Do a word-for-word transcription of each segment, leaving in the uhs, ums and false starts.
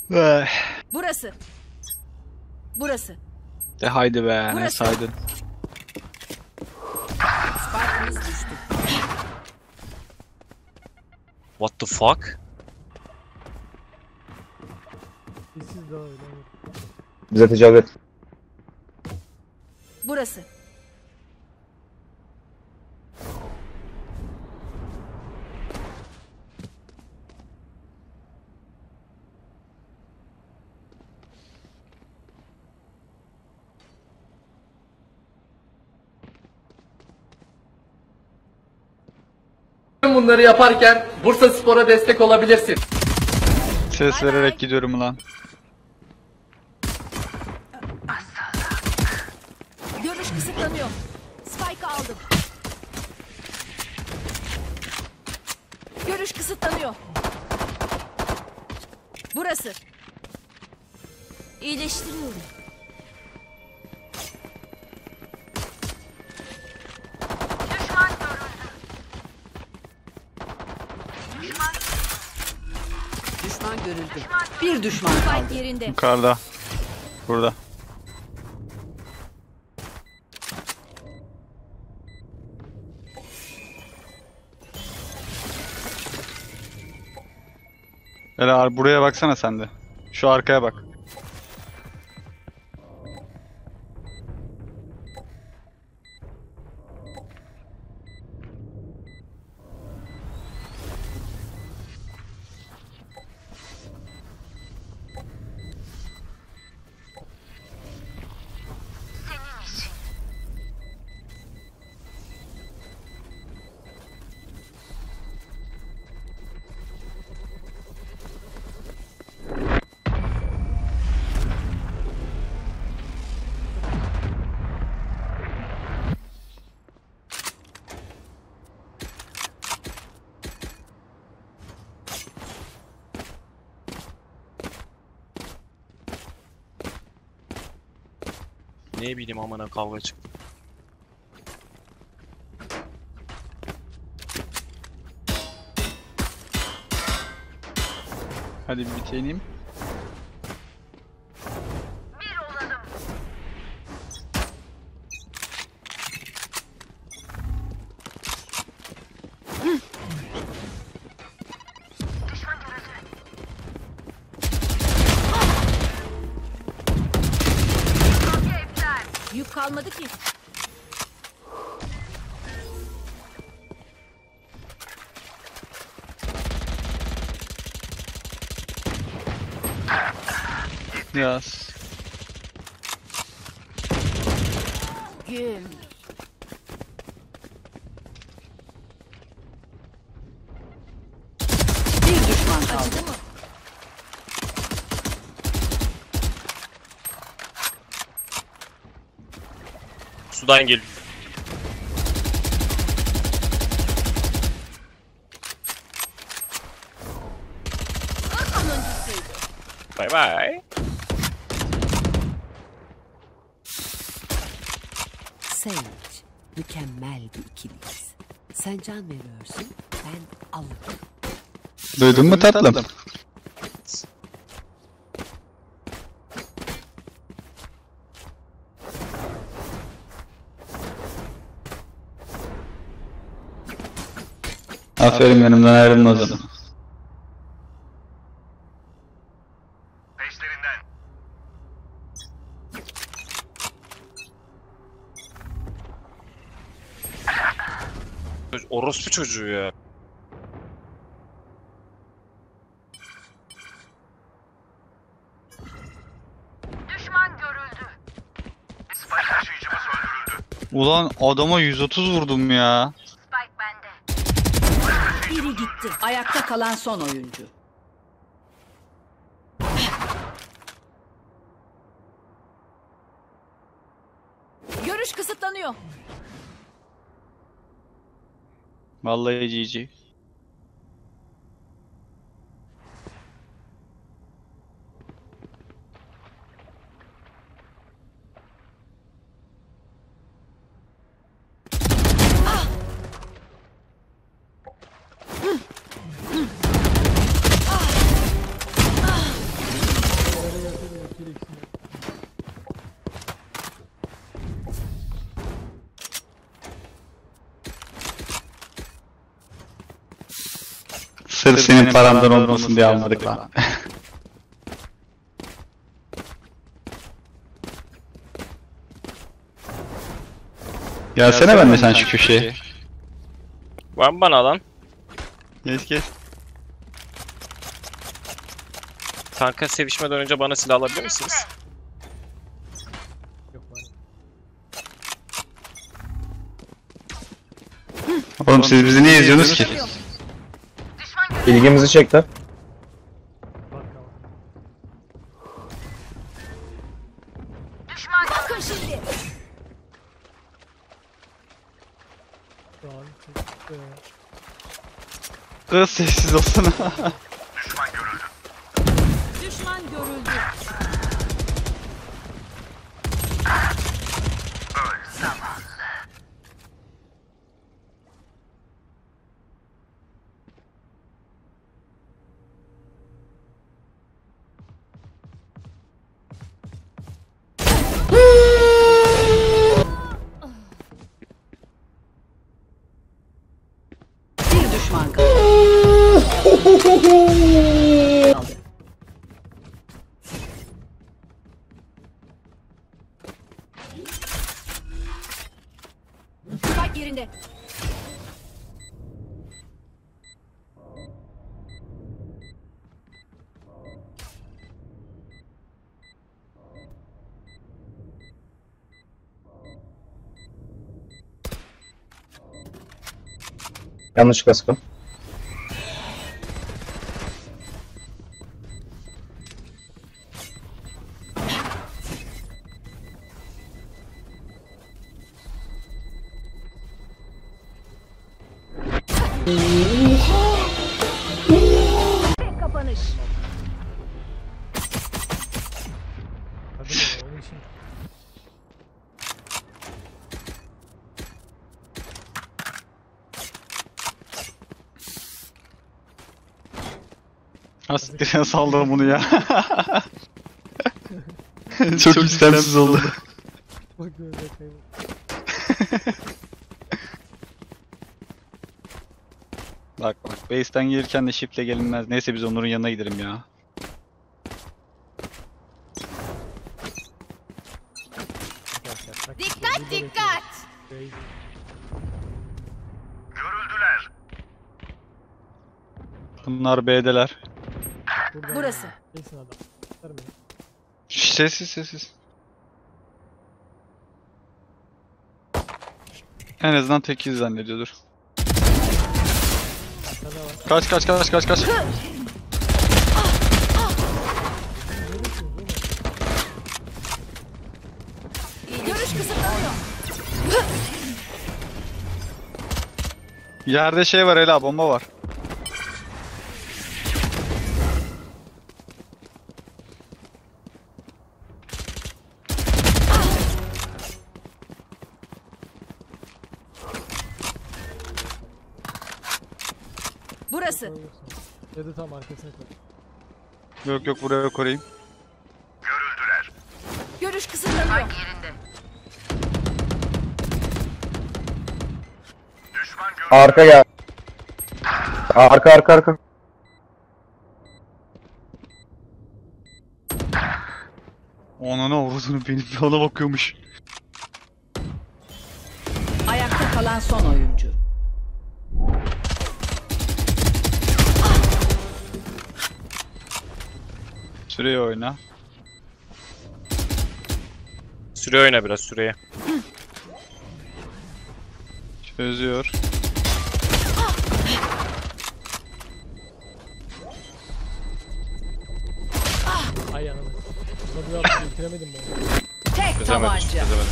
Eh, Burası. Burası. De haydi be, ne Burası. saydın? Spike'ımız düştü. What the fuck? Sessiz daha öyle. Bize tecavüz et. Burası. Bunları yaparken Bursaspor'a destek olabilirsin. Ses Bay vererek bay. gidiyorum lan. Görüş kısıtlanıyor. Spike'ı aldım. Görüş kısıtlanıyor. Burası. İyileştiriyorum. Düşman görüldü. Bir düşman kaldı. Spike yerinde. Yukarıda. Burada. Helal, buraya baksana sen de. Şu arkaya bak. Ne bileyim amına kavga çıktı. Hadi bir biteyim. Yük kalmadı ki. Yaz. Güm. Bir düşman kaldı. Acıdı mı? Sudan gel. Sonuncusuydu. Bay bay. Sage, mükemmel bir ikiliyiz. Sen can veriyorsun, ben alırım. Duydun mu tatlım? Aferin, yanımdan ayrılmadın. Orospu çocuğu ya. Ulan adama yüz otuz vurdum ya. Biri gitti. Ayakta kalan son oyuncu. Görüş kısıtlanıyor. Vallahi G G. Sırf senin parandan olmasın diye almadık lan. Gelsene ben de sen şu köşeye. Var mı bana lan? Geç geç. Kanka sevişmeden önce bana silah alabilir misiniz? Yok var. Oğlum siz bizi niye izliyorsunuz ki? İlgimizi çekti. Bak ama. Bakın şimdi. Şu an çıktı. Kız sessiz olsana. Düşman görüldü. Bir düşman kaldı. Spike yerinde. Yanlışlıkla sıkın. Kapanış. Hadi baba onun için. Asiktir saldım bunu ya. Çok istemsiz oldu. Bak böyle kaybol. Bak bak base'ten gelirken de shift'le gelinmez. Neyse biz Onur'un yanına gidelim ya. Arkadaşlar, bak, Dikkat burada dikkat. bekliyoruz. Bunlar B'deler. Buradan Burası. Kesin adam. Tutar mı? Şş, sessiz sessiz. En azından tekiz zannediyordur. Arkada var. Kaç kaç kaç kaç kaç. Neredesiniz oğlum? Görüş kısıtlanıyor. Yerde şey var Ela, bomba var. Burası. Ya da tam arkasına koy. Yok yok buraya koruyayım. Görüş kısıtlanıyor. Arka gel. Arka arka arka. Ona ne vurduğunu benim de ona bakıyormuş. Ayakta kalan son oyuncu. Süreye oyna. Süre oyna biraz süreye. Çözüyor. Ay anam. Bunu bir yaptım, bitiremedim ben. Tek Çözemedim, tabanca. çözemedim.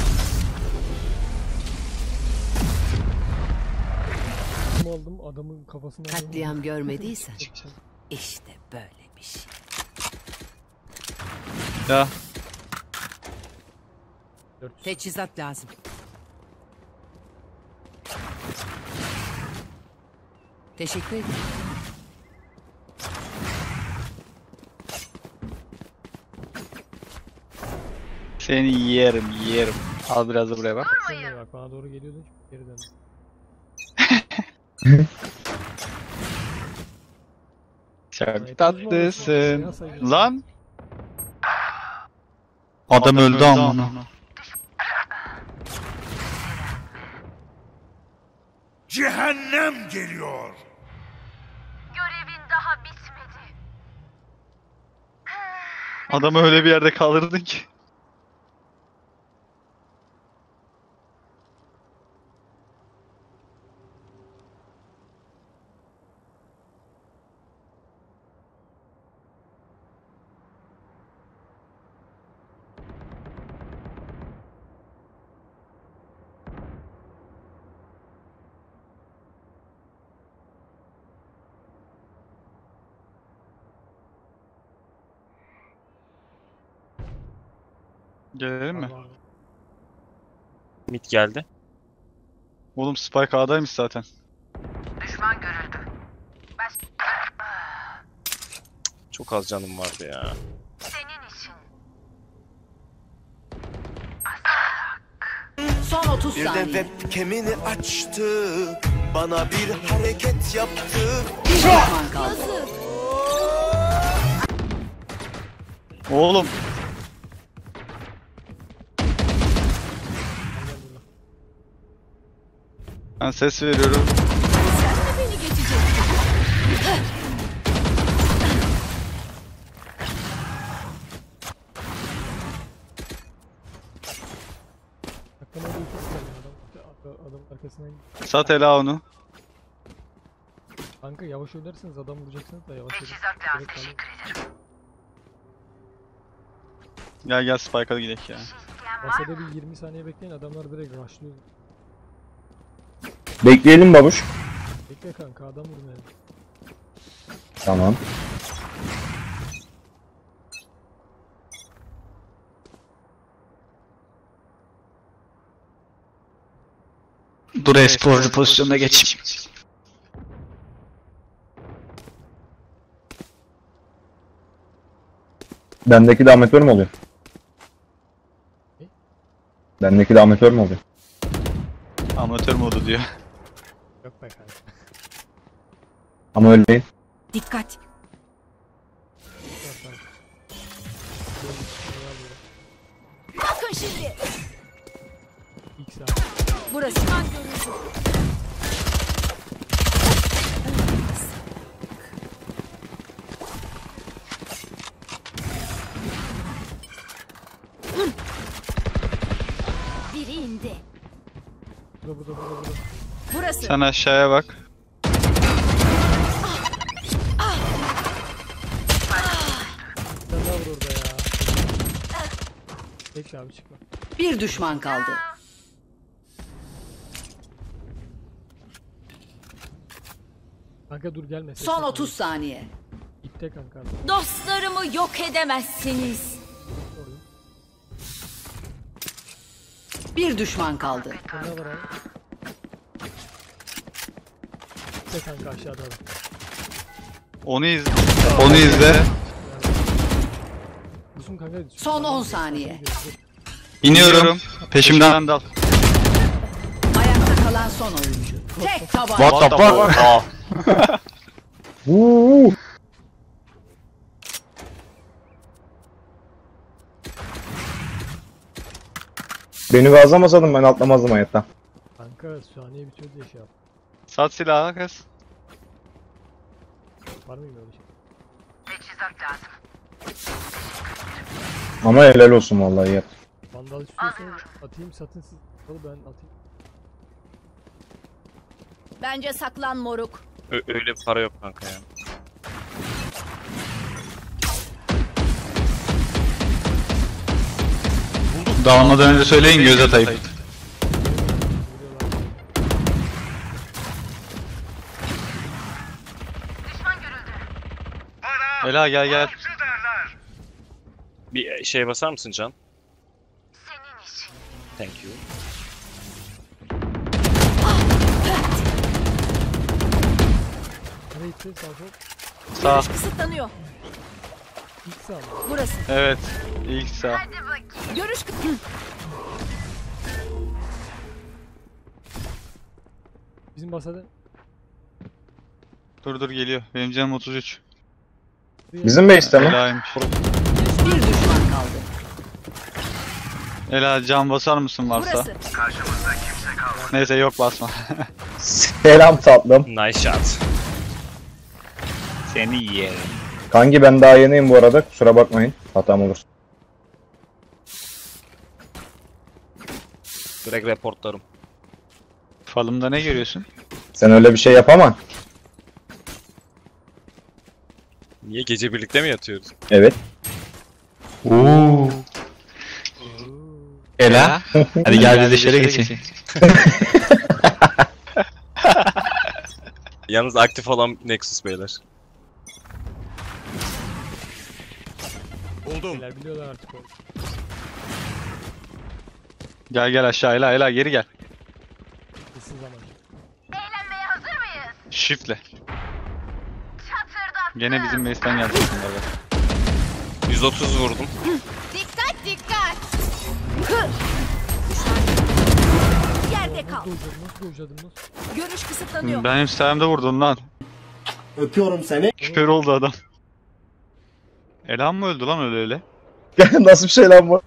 Bunu aldım adamın kafasına. Katliam görmediysen işte böyle bir şey. Ya Teçhizat lazım. Teşekkür ederim. seni yerim yerim. Al biraz da buraya bak. Sen de bak bana doğru geliyordun geri döndüm. Çok tatlısın. Ya sayın. Lan. Adam öldü ama. Cehennem geliyor. Görevin daha bitmedi. Adamı öyle bir yerde kaldırdın ki. Gelelim mi? Allah'ım. Mid geldi. Oğlum Spike A'daymış zaten. Düşman görüldü. Çok az canım vardı ya. Senin için. Son otuz Bir de saniye. webcam'ini açtı. Bana bir hareket yaptı. Bir düşman kaldı. Oğlum. Ben ses veriyorum. Beni geçecek. Aklıma bir ikisi geldi adam. Adam arkasından gitti. Sat Ela onu. Kanka yavaş oynarsınız adam vuracaksınız da yavaş oynayın. Teçhizat lazım. Direkt alın. Teşekkür ederim. Gel gel Spike'a gidelim ya. Basada bir yirmi saniye bekleyin adamlar direkt rushlıyor. Bekleyelim babuş. Bekle kanka adam vurun yani. Tamam. Dur e-sporcu pozisyonuna geçeyim. Bendeki de amatör mü oluyor? Ne? Bendeki de amatör mü oluyor? Amatör modu diyor. Yok be kanka. Ama öyle değil. Dikkat. Yok kanka. Böyle bir şey var böyle. Bakın şimdi. İlk saat. Burası. Düşman görüldü. Biri indi. Burada burada burada burada. Burası. Sen aşağıya bak. Bir tane daha vur orada ya. Bekle abi çıkma. Bir düşman kaldı. Kanka dur gelme. Son sesle otuz saniye. konuş. İpte kanka abi. Dostlarımı yok edemezsiniz. Orada. Bir düşman kaldı. Sen ne var abi? İpte kanka aşağıda adam. Onu izle. Onu izle. Dursun kanka. Son on saniye. İniyorum. Peşimden dal. Ayakta kalan son oyuncu. Tek tabanca. What the fuck? Uuu. Beni gazlamasaydın ben atlamazdım hayatta. Kanka saniye bitiyor diye şey yap. Sat silahı kız. Var mıyım öyle şey? Teçhizat lazım. Ama helal olsun vallahi ya. Vandal istiyorsanız atayım satın siz. Al ben atayım. Bence saklan moruk. Ö- öyle bir para yok kanka ya. Dağılmadan önce söyleyin göz atayım. Vuruyorlar. Düşman görüldü. Ela gel gel. Bir şey basar mısın Can? Senin için. Thank you. Nereye gitti sağ sol? Sağ. Görüş kısıtlanıyor. İlk sağ mı? Burası. Evet. İlk sağ. Hadi bakayım. Görüş kı- Bizim basada Dur dur geliyor. Benim canım otuz üç. Bizim base'te mi? Ela'ymış. Bir düşman kaldı. Ela can basar mısın varsa? Burası. Neyse yok basma. Selam tatlım. Nice shot. Seni yerim. Kanki ben daha yeniyim bu arada. Kusura bakmayın. Hatam olur. Direkt reportlarım. Falımda ne görüyorsun? Sen öyle bir şey yapama. Niye gece birlikte mi yatıyoruz? Evet. Ela. Hadi gel biz dışarı geçelim. Yalnız aktif olan Nexus beyler. Buldum. Beyler biliyorlar artık onu. Gel gel aşağı Ela Ela geri gel. Kesin zaman. Eğlenmeye hazır mıyız? Shift'le. Çatırdattım. Gene bizim base'ten gelecek bunlar bak. yüz otuz vurdum. Dikkat dikkat. Yerde kal. Nasıl dojladın? Nasıl dojladın? Nasıl? Görüş kısıtlanıyor. Benim sayemde vurdun lan. Öpüyorum seni. Kör oldu adam. Ela mı öldü lan öyle öyle? Nasıl bir şey lan bu?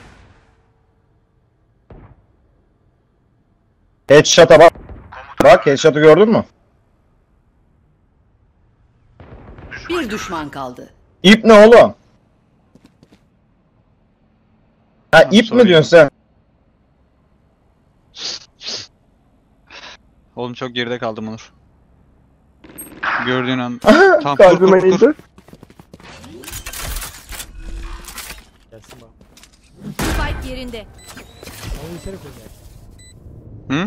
Headshot'a bak. Bak headshot'ı gördün mü? Bir düşman kaldı. İp ne oğlum? Ha ip sorry. mi diyorsun sen? Oğlum çok geride kaldım Onur. Gördüğün an. Aha, Tamam, kur, kalbime kur, kur. indi. Gelsin bak. Spike yerinde. Onu içeri koy yani. Hı?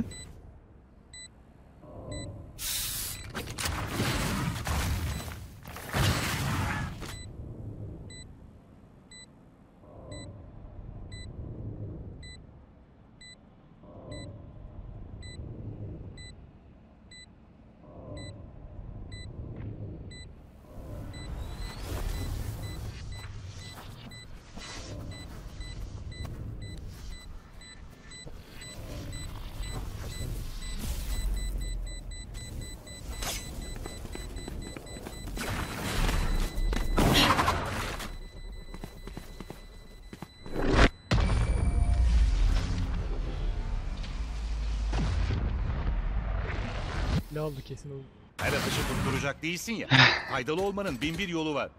Ne oldu kesin oldu. Her atışı tutturacak değilsin ya. Faydalı olmanın bin bir yolu var.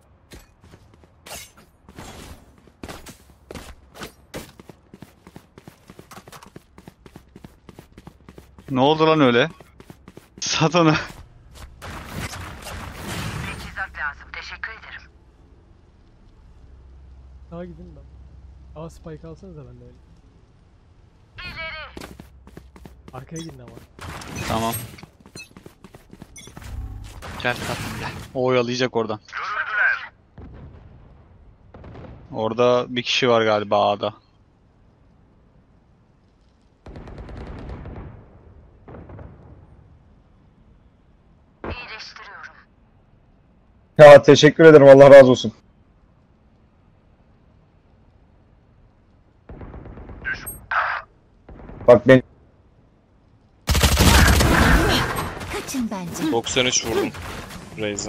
Ne oldu lan öyle? Sat onu. Teçhizat lazım. Teşekkür ederim. Sağa gidin ben. Aa spike alsanıza ben de öyle. İleri. Arkaya gidin ama. Tamam. Gel tatlım gel. O oyalayacak oradan. Orada bir kişi var galiba A'da. İyileştiriyorum. Ya teşekkür ederim Allah razı olsun. Bak ben Kaçın bence. doksan üç vurdum. Raze'e.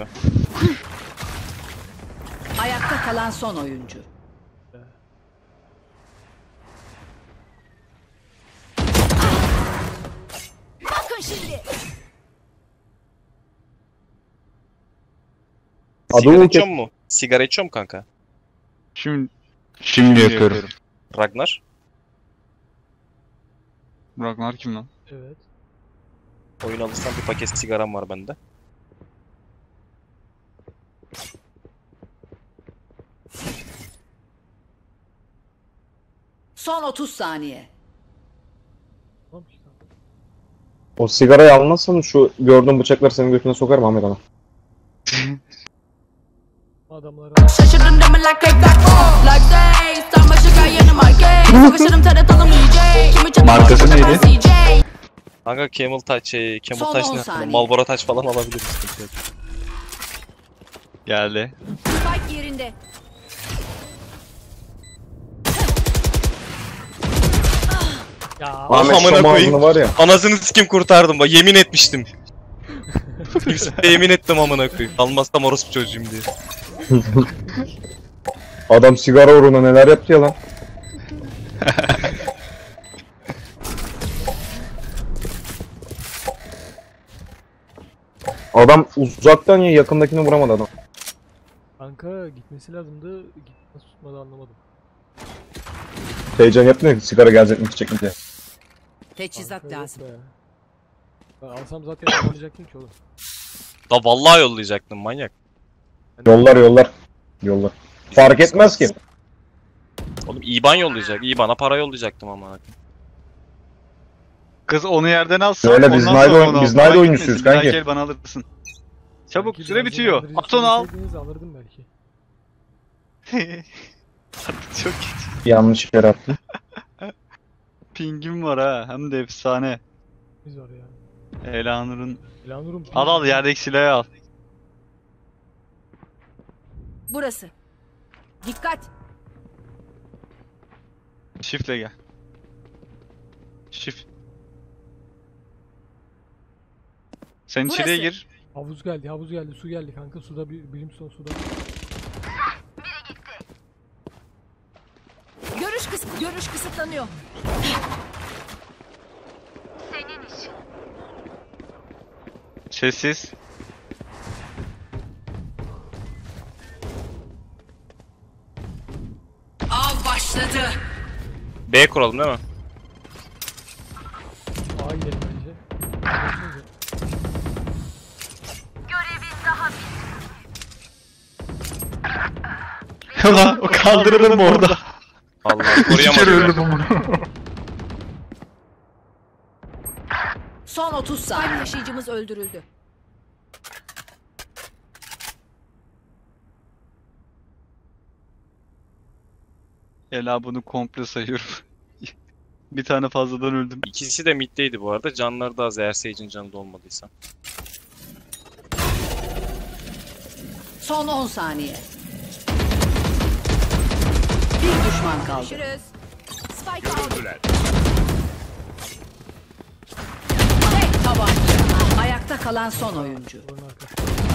Ayakta kalan son oyuncu. Bakın şimdi. Adı Sigara Ulti. içiyor mu? Sigara içiyor mu kanka? Şimdi şimdi yapıyorum. Ragnar? Ragnar kim lan? Evet. Oyun alırsan bir paket sigaram var bende. Son otuz saniye. Tamam işte. o sigarayı almazsan şu gördüğün bıçakları senin götüne sokarım Ahmet ama. Adamlara Şaşırdım deme like like like days. Tam başı kayını market. Sıkışırım taratalım iyice. Kimi çatı Markası neydi? C J. Kanka Camel Touch, şey, Camel Son Touch on ne? saniye. Marlboro Touch falan alabiliriz. Sıkıntı yok. Geldi. Spike yerinde. ya Ahmet amına şam koyayım. ağzını var ya. Anasını sikim kurtardım bak, yemin etmiştim. Kimseye yemin ettim amına koyayım. Almazsam orospu çocuğum diye. Adam sigara uğruna neler yaptı ya lan. Adam uzaktan ya yakındakini vuramadı adam. Kanka gitmesi lazımdı. Gitmesi tutmadı anlamadım. Heyecan yapmıyor ki sigara gelecek mi gidecek mi diye. Teçhizat Kanka yok lazım. be. Ben alsam zaten yapacaktım ki oğlum. Da vallahi yollayacaktım manyak. Yollar yollar. Yollar. Fark etmez ki. Oğlum İban yollayacak. İban'a para yollayacaktım ama. Kız onu yerden alsın. Öyle biz ondan Nayda sonra oyun- onu biz al. Nayda Bana oyuncusuyuz gitmesin, bir dahaki kanki. el bana alırsın. Çabuk Sanki süre biraz bitiyor. dolandırıcı At onu al. söyleseydiniz alırdım belki. Çok kötü. Yanlış yere attım. Pingim var ha. Hem de efsane. Biz var ya. Elanur'un. Elanur'un Al al yerdeki silahı al. Burası. Dikkat. Shift'le gel. Shift. Sen Burası. içeriye gir. Havuz geldi, havuz geldi, su geldi kanka. Suda bir bilim son suda. Görüş kıs görüş kısıtlanıyor. Senin için. Sessiz. Av başladı. B kuralım değil mi? Ağa gidelim bence. Görevin daha bir. Ulan o kaldırılır mı orada? Allah İki kere koruyamadım. ya. öldüm bunu. Son otuz Spike saniye. taşıyıcımız öldürüldü. Ela bunu komple sayıyorum. Bir tane fazladan öldüm. İkisi de middeydi bu arada. Canları da az eğer Sage'in canı da olmadıysa. Son on saniye. Bir düşman kaldı. Görüşürüz. Spike aldı. Öldüler. Tek tabanca. Ayakta kalan son oyuncu. Oyun arkası.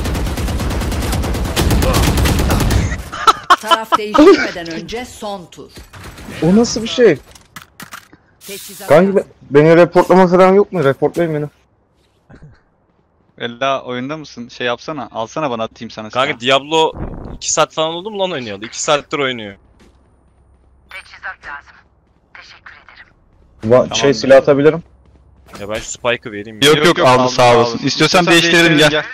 Taraf değiştirmeden önce son tur. O nasıl bir şey? Teçhizat Kanki be- lazım. beni reportlama falan yok mu? Reportlayın beni. Ela oyunda mısın? Şey yapsana. Alsana bana atayım sana. Kanka Diablo iki saat falan oldu mu lan oynuyordu? iki saattir oynuyor. Teçhizat lazım. Teşekkür ederim. Va- şey silah atabilirim. Ya ben şu Spike'ı vereyim. Yok yok, yok aldı sağ olasın. İstiyorsan değiştirelim gel.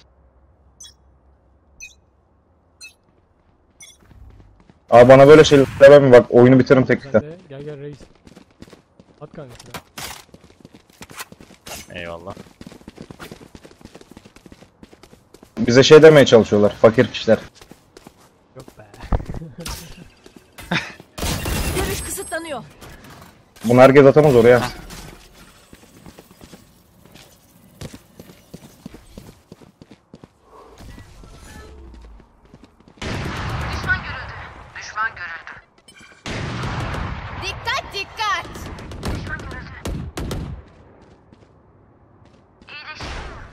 Abi bana böyle şeyler demem mi? Bak oyunu bitiririm Sen teknikten. de gel gel reis. At kanka silah. Eyvallah. Bize şey demeye çalışıyorlar. Fakir kişiler. Yok be. Görüş kısıtlanıyor. Bunu herkes atamaz oraya. Düşman görüldü. Düşman görüldü. Dikkat dikkat. Düşman görüldü. İyileşin.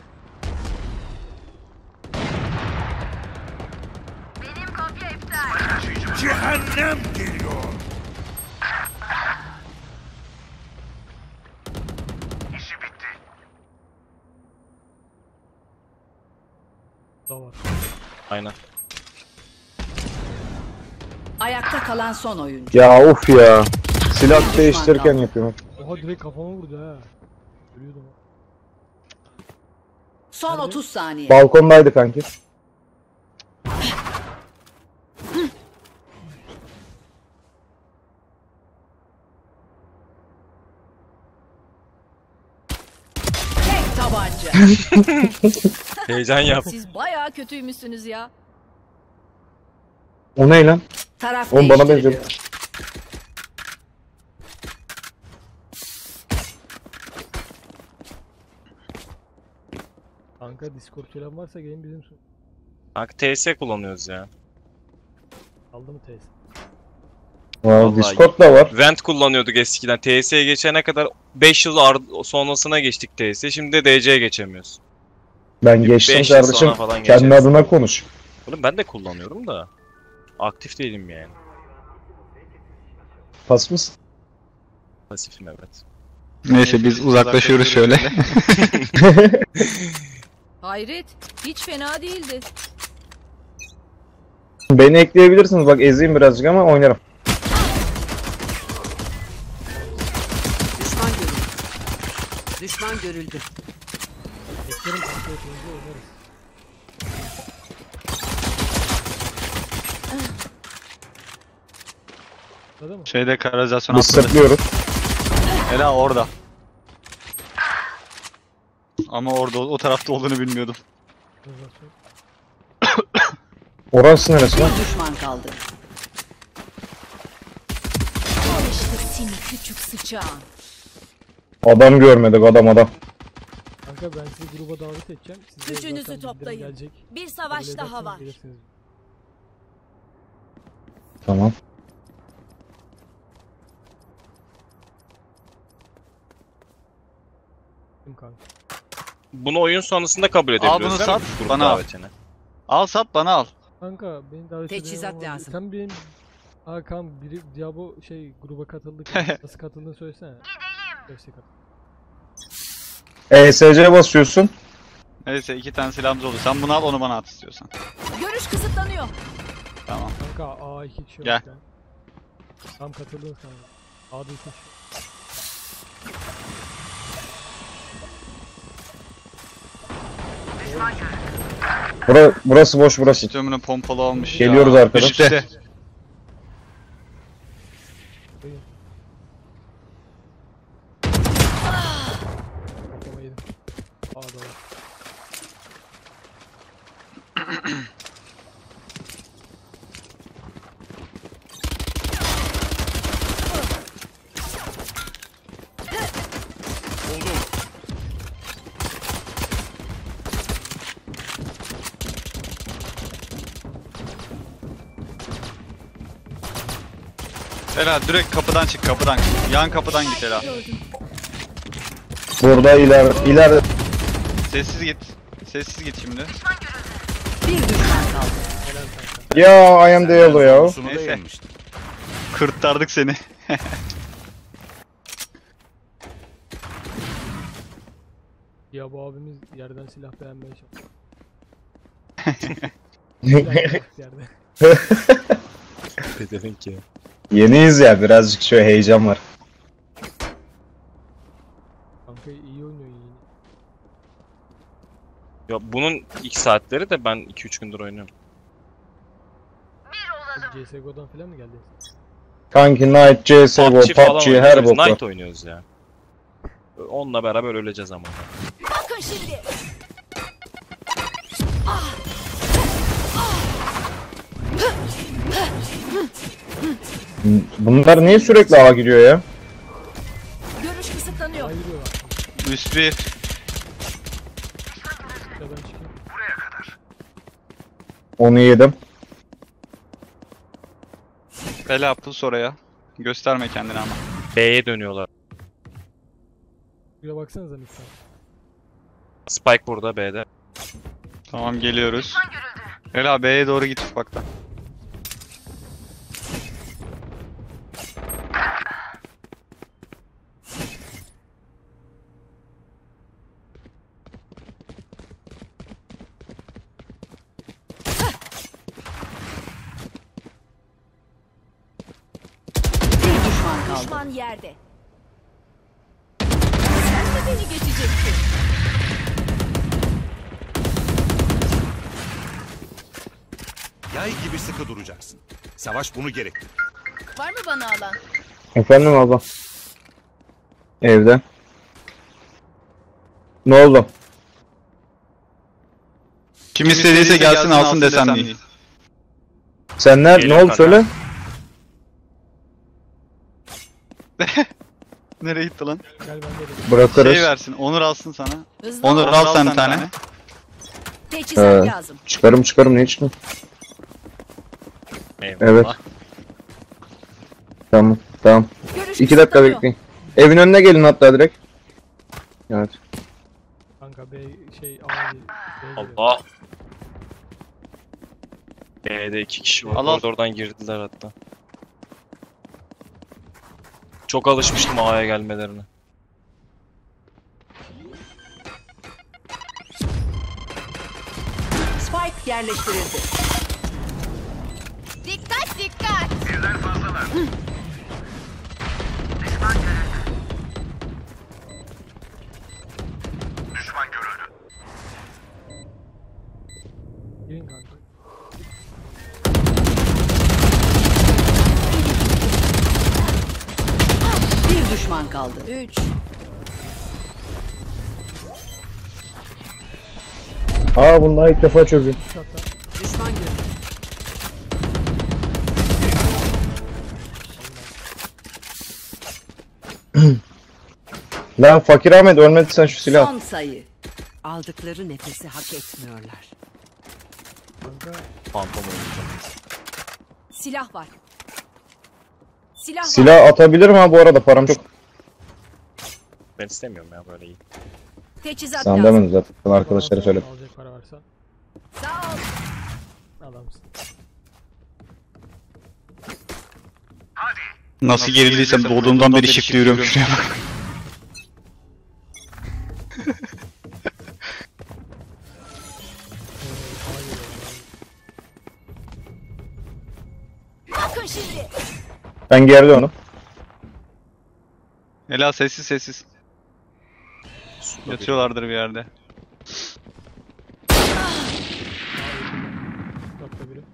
Benim kopya iptal. Cehennem geliyor. İşi bitti. Da var. Aynen. Ayakta kalan son oyuncu. Ya of ya. Silah değiştirirken yapıyorum. Oha direkt kafama vurdu ha. Ölüyordum. Son Nerede? otuz saniye. Balkondaydı kanki. Tek tabanca. Heyecan yap. Siz bayağı kötüymüşsünüz ya. O ne lan? Taraf Oğlum bana değiştiriliyor. benziyor. Kanka Discord falan varsa gelin bizim su. Kanka T S kullanıyoruz ya. Aldı mı teyze? Aa, Vallahi Discord da var. Vent kullanıyorduk eskiden. T S'ye geçene kadar beş yıl ar- sonrasına geçtik T S'ye. Şimdi de D C'ye geçemiyoruz. Ben geçtim beş yıl kardeşim. sonra falan Kendi geçeriz. adına konuş. Bunu ben de kullanıyorum da. Aktif değilim yani. Pas mısın? Pasifim evet. Neyse biz uzaklaşıyoruz şöyle. Hayret. Hiç fena değildi. Beni ekleyebilirsiniz. Bak ezeyim birazcık ama oynarım. Düşman görüldü. Düşman görüldü. Beklerim kanka hepimizi oynarız. Anladın mı? Şeyde kanalizasyon Biz atladı. sırtlıyoruz. Ela orada. Ama orada o tarafta olduğunu bilmiyordum. Organizasyon. Orası neresi lan? Bir düşman kaldı. Al işte seni küçük sıçağın. Adam görmedik, adam adam. Kanka ben sizi gruba davet edeceğim. Siz de Gücünüzü zaten bildirim toplayın. Gelecek. Bir Kabul savaş ederseniz daha var. gelirsiniz. Tamam. Kim kanka? Bunu oyun sonrasında kabul edebiliyoruz bunu değil sat, mi? Grup bana al. davetini. Al sat bana al. Kanka beni davet eden Teçhizat olmadı. lazım. Sen benim Hakan biri Diabo şey gruba katıldık. Nasıl katıldığını söylesene. Gidelim. E S C basıyorsun. Neyse iki tane silahımız oldu. Sen bunu al onu bana at istiyorsan. Görüş kısıtlanıyor. Tamam. Kanka A iki kişi Gel. var. Gel. Tam katıldınız kanka. A'da iki kişi. Bura, burası boş, burası. Tümünü pompalı almış Geliyoruz ya. arkadaş. Üstte. Kafama yedim. A'da var. Ela direkt kapıdan çık kapıdan. Yan kapıdan git Ela. Burada iler, iler. Sessiz git. Sessiz git şimdi. Bir düşman kaldı. Ya I am the yellow ya. Konusunu da Neyse. yenmişti. Kırtlardık seni. Ya bu abimiz yerden silah beğenmeye çalışıyor. Silah yok yerde. Ne dedin ki? Yeniyiz ya, birazcık şöyle heyecan var. Kanka iyi oynuyor iyi. Ya bunun ilk saatleri de ben iki üç gündür oynuyorum. Siz C S G O'dan falan mı geldiniz? Kanki Knight, C S G O, P U B G falan P U B G oynuyoruz. her Biz bok var. Knight oynuyoruz ya. Onunla beraber öleceğiz ama. Bakın şimdi. Bunlar niye sürekli ağa giriyor ya? Görüş kısıtlanıyor. A'ya giriyorlar. Üst bir. Ya ben çıkayım. Onu yedim. Ela pus oraya. Gösterme kendini ama. B'ye dönüyorlar. Buraya baksanıza lütfen. Spike burada B'de. Tamam geliyoruz. Ela B'ye doğru git ufaktan. Bir düşman kaldı. Düşman yerde. Sen de beni geçeceksin. Yay gibi sıkı duracaksın. Savaş bunu gerektirir. Var mı bana alan? Efendim abla. Evde. Ne oldu? Kim istediyse gelsin alsın desem değil. Sen ne, Geliyor ne oldu kanka. söyle? Nereye gitti lan? Gel ben de dedim. Bırakırız. Şey versin. Onur alsın sana. Hızlı Onur ol. al sen bir tane. Teçhizat Ee, lazım. Çıkarım çıkarım, ne için? Eyvallah. Evet. Tamam tamam. Görüş İki dakika kısıtlanıyor. bekleyin. Evin önüne gelin hatta direkt. Evet. Kanka B şey A B'ye giriyor. Allah. B'de iki kişi var. Al, al. Koridordan girdiler hatta. Çok alışmıştım A'ya gelmelerine. Spike yerleştirildi. Dikkat dikkat. Birden fazlalar. Düşman görüldü. Düşman görüldü. Girin kanka. Bir düşman kaldı. Üç. Aa bunlar ilk defa çözüyor. Düşman görüldü. Lan Fakir Ahmet ölmediysen şu silah. Son sayı. Aldıkları nefesi hak etmiyorlar. Kanka Phantom oynayacağım. Silah var. Silah, var. Silah atabilirim ha bu arada param çok. Ben istemiyorum ya böyle iyi. Teçhizat Sen lazım. demedin zaten arkadaşlara söyle. alacak para varsa Sağ ol. adamsın. Hadi. Nasıl gerildiysem doğduğumdan beri shift'le yürüyorum şuraya bak. Bakın şimdi. Ben geride onu. Ela sessiz sessiz. Yatıyorlardır bir yerde. Nokta biri.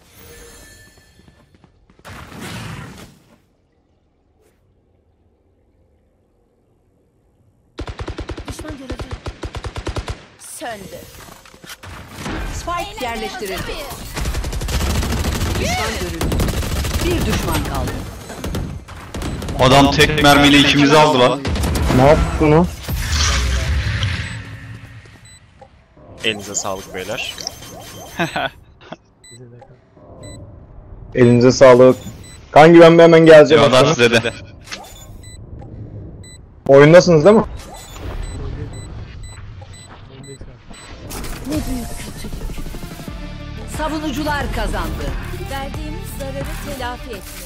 Düşman görüldü. Söndü. Spike yerleştirildi. Düşman görüldü. Bir düşman kaldı. Adam tek mermiyle ikimizi aldı lan. Ne yaptın o? Elinize sağlık beyler. Bize de kanka. Elinize sağlık. Kanki ben bir hemen geleceğim. Eyvallah aslında. size de. Oyundasınız değil mi? Öndeyiz. Öndeyiz kanka. Ne büyük kötülük. Savunucular kazandı. Verdiğimiz zararı telafi ettik.